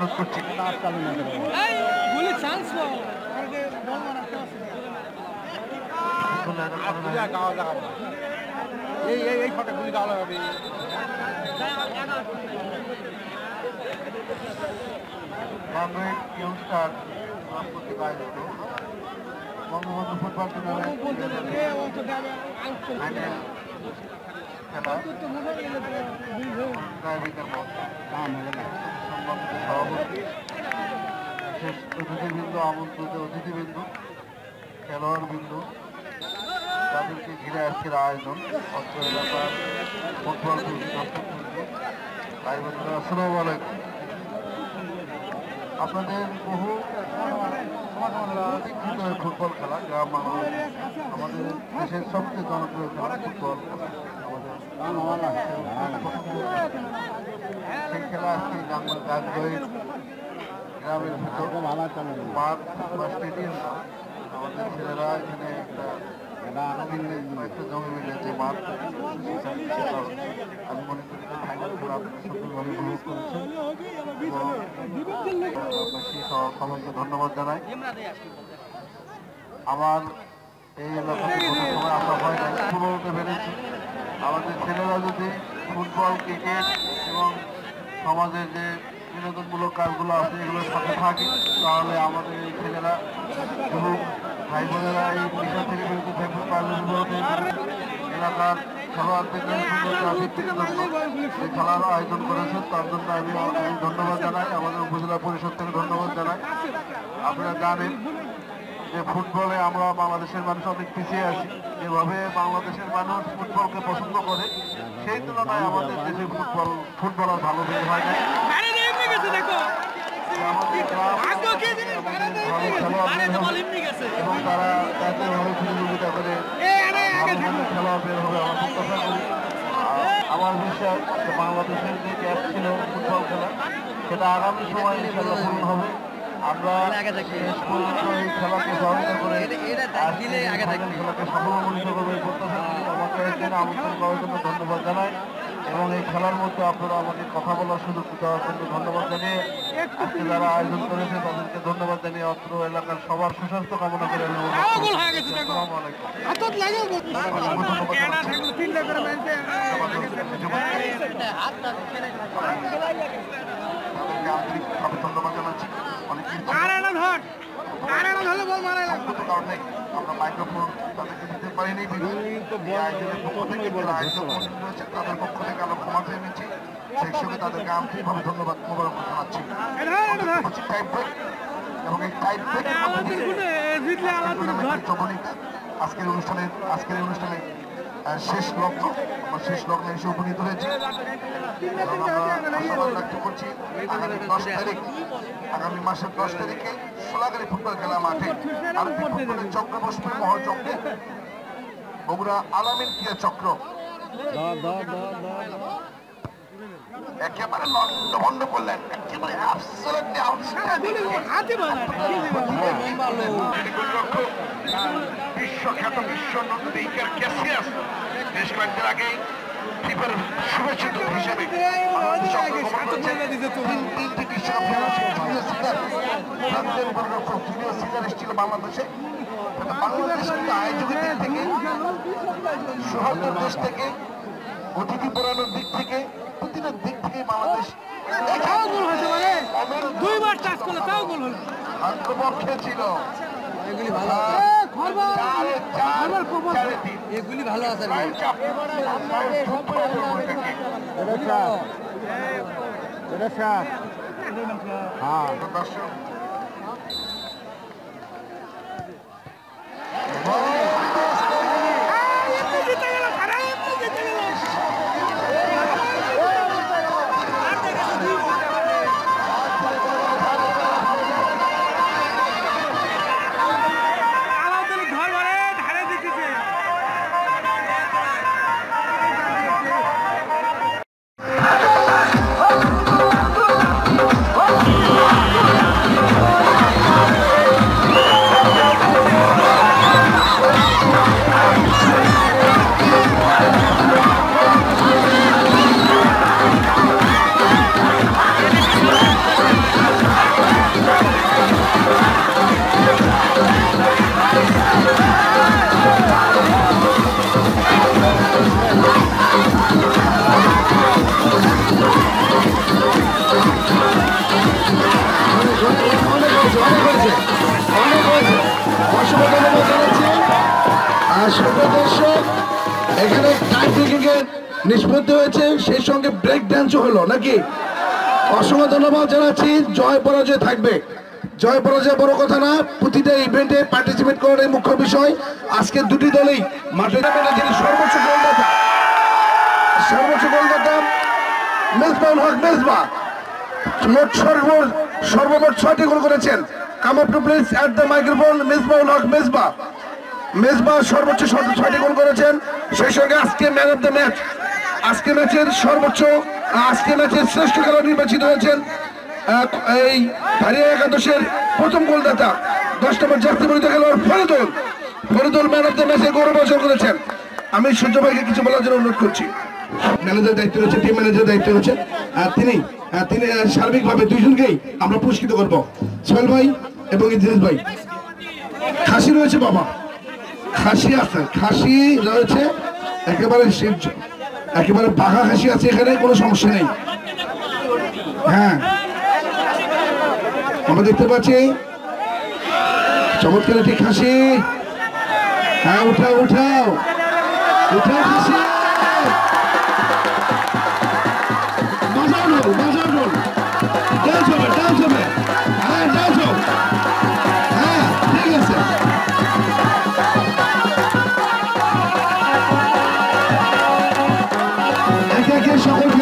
অনুরোধ করছি। ইয়ংস্টার কর্তৃক আয়োজিত বঙ্গবন্ধু ফুটবল টুর্নামেন্ট সভাপতি, বিশেষ অতিথিবৃন্দ, আমন্ত্রিত অতিথিবৃন্দ, খেলোয়াড়বৃন্দ, তাদেরকে ঘিরে আজকের আয়োজন, অত্র এলাকার ফুটবল ভাই বোনেরা, আসসালামু আলাইকুম। আপনাদের বহু প্রতীক্ষিত ফুটবল খেলা, যা আমাদের দেশের সবচেয়ে জনপ্রিয় খেলা ফুটবল। সেই খেলা আজকে গাছগয়ের গ্রামের ভিতর মাঠ বা স্টেডিয়াম, আমাদের ছেলেরা এখানে একটা জমি মিলে যে মাঠ, আমি মনে করি ফাইনাল খেলা সফলভাবে উপভোগ করেছেন। সবাইকে ধন্যবাদ জানাই। আমার এই এলাকাতে কোনো সময় আসা হয় না, বলতে পেরেছি আমাদের ছেলেরা যদি ফুটবল, ক্রিকেট এবং সমাজের যে বিনোদনমূলক কাজগুলো আছে এগুলোর সাথে থাকে, তাহলে আমাদের এই ছেলেরা যুবক ভাই বোনেরা এই বিষয় থেকে বিরত থাকতে পারলে এলাকার খেলোয়াড়দের খেলার আয়োজন করেছেন, তার জন্য আমি ধন্যবাদ জানাই। আমাদের উপজেলা পরিষদ থেকে ধন্যবাদ জানাই। আপনারা জানেন যে ফুটবলে আমরা বাংলাদেশের মানুষ অনেক পিছিয়ে আছি। যেভাবে বাংলাদেশের মানুষ ফুটবলকে পছন্দ করে, সেই তুলনায় আমাদের দেশে ফুটবলার ভালো বের হয় না। এবং তারা জাতীয়ভাবে প্রতিযোগিতা করে খেলোয়াড় বের হবে আমার প্রত্যাশা করি। আমার বিশ্বাস বাংলাদেশের যে ক্যাপ ছিল ফুটবল খেলা, সেটা আগামী সময়ে ইনশাআল্লাহ পূরণ হবে। আমরা এই খেলাকে সহায়তা করে খেলাকে সফলমণ্ডিত করবে প্রত্যাশা করি। আমাকে এখানে আমন্ত্রণ করার জন্য ধন্যবাদ জানাই এবং এই খেলার মধ্যে আপনারা আমাকে কথা বলার সুযোগ দেওয়ার জন্য ধন্যবাদ জানিয়ে, আজকে যারা আয়োজন করেছে তাদেরকে ধন্যবাদ জানিয়ে অত্র এলাকার সবার সুস্বাস্থ্য কামনা করে আন্তরিকভাবে ধন্যবাদ জানাচ্ছি। কারণে আমরা মাইক্রোফোন তাদেরকে দিতে পারিনি, আয়োজনের পক্ষ থেকে আয়োজক রয়েছে তাদের পক্ষ থেকে আমরা ক্ষমা চেয়ে নিচ্ছি। সেই সঙ্গে তাদেরকে আন্তরিকভাবে ধন্যবাদ মোবারক জানাচ্ছি। এবং এই টাইপ আজকের অনুষ্ঠানে শেষ লগ্ন, আমরা শেষ লগ্নে এসে উপনীত হয়েছি। আশাবাদ ব্যক্ত করছি আগামী মাসের 10 তারিখে সোলাগাড়ি ফুটবল খেলা মাঠে আরবি ফুটবলের চক্র বসবে মহাচক্রে, বগুড়া আলামিন ক্রীড়া চক্র একেবারে লন্ডভন্ড করলেন, একেবারে অ্যাবসলিউটলি আউটস্ট্যান্ডিং বিশ্বখ্যাত বিশ্বনন্দিত ইকার ক্যাসিয়াস বেশ কয়েকদিন আগে ফিফার শুভেচ্ছা দূত হিসেবে তিনটি বিশ্বকাপ জুনিয়র সিনিয়র এসেছিল বাংলাদেশে। বাংলাদেশ কিন্তু আয়োজকের দিক থেকে, সৌহার্দ্যের দেশ থেকে, অতিথি পড়ানোর দিক থেকে, প্রতিটা দিক থেকে বাংলাদেশ আত্মপক্ষে ছিল। এগুলি ভালো আছে, টাই ব্রেকিং এর নিষ্পত্তি হয়েছে, সেই সঙ্গে ব্রেক ড্যান্সও হলো নাকি। অসংখ্য ধন্যবাদ জানাচ্ছি। জয় পরাজয় থাকবে, জয় পরাজয় বড় কথা না, প্রতিটা ইভেন্টে পার্টিসিপেট করার মুখ্য বিষয়। আজকে দুটি দলেই মাঠে যিনি সর্বোচ্চ গোলদাতা মেজবাউল হক মেজবা সর্বমোট 6টি গোল করেছেন। Come up to please at the microphone Mezbaul Haque Mezba সর্বোচ্চ 6টি গোল করেছেন। সেই সঙ্গে আজকে ম্যান অফ দ্য ম্যাচ, আজকে ম্যাচের শ্রেষ্ঠ খেলোয়াড় নির্বাচিত হয়েছেন এই ভারিয়া একাদশের প্রথম গোলদাতা 10 নম্বর জার্সি পরিহিত খেলোয়াড় ফরিদুল ম্যান অফ দ্য ম্যাচের গৌরব অর্জন করেছেন। আমি সূর্য ভাইকে কিছু বলার জন্য অনুরোধ করছি। ম্যানেজার দায়িত্ব রয়েছে, টিম ম্যানেজার দায়িত্ব রয়েছে, আর তিনি সার্বিকভাবে দুইজনকেই আমরা পুরস্কৃত করবো, সোহেল ভাই এবং ইদ্রিস ভাই। খাসি রয়েছে বাবা, খাসি আছে, খাসি রয়েছে একেবারে বাঘা খাসি আছে, এখানে কোনো সমস্যা নেই। হ্যাঁ আমরা দেখতে পাচ্ছি চমৎকার একটি খাসি। হ্যাঁ উঠাও খাসি, বাজার রোল ডান্স হবে, হ্যাঁ ডান্স হোক, হ্যাঁ ঠিক আছে। একে সকল